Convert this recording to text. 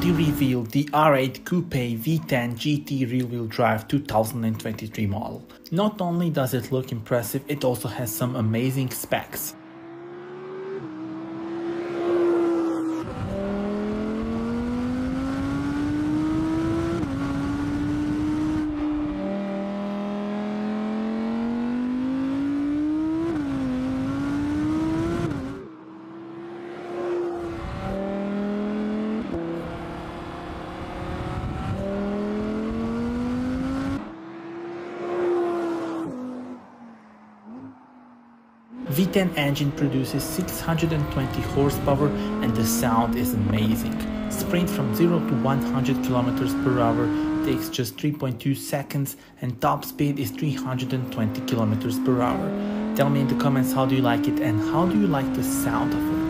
Audi revealed the R8 Coupe V10 GT rear-wheel drive 2023 model. Not only does it look impressive, it also has some amazing specs. V10 engine produces 620 horsepower and the sound is amazing. Sprint from 0 to 100 km per hour takes just 3.2 seconds and top speed is 320 km per hour. Tell me in the comments how do you like it and how do you like the sound of it.